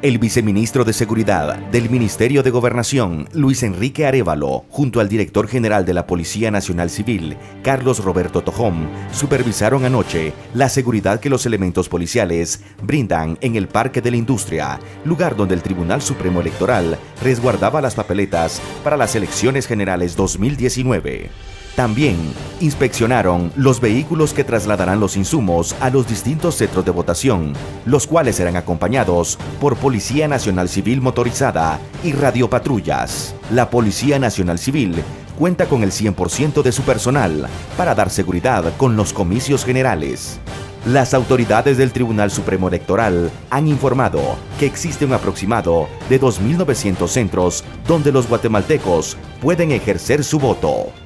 El viceministro de Seguridad del Ministerio de Gobernación, Luis Enrique Arévalo, junto al director general de la Policía Nacional Civil, Carlos Roberto Tojón, supervisaron anoche la seguridad que los elementos policiales brindan en el Parque de la Industria, lugar donde el Tribunal Supremo Electoral resguardaba las papeletas para las elecciones generales 2019. También inspeccionaron los vehículos que trasladarán los insumos a los distintos centros de votación, los cuales serán acompañados por Policía Nacional Civil motorizada y radiopatrullas. La Policía Nacional Civil cuenta con el 100% de su personal para dar seguridad con los comicios generales. Las autoridades del Tribunal Supremo Electoral han informado que existe un aproximado de 2.900 centros donde los guatemaltecos pueden ejercer su voto.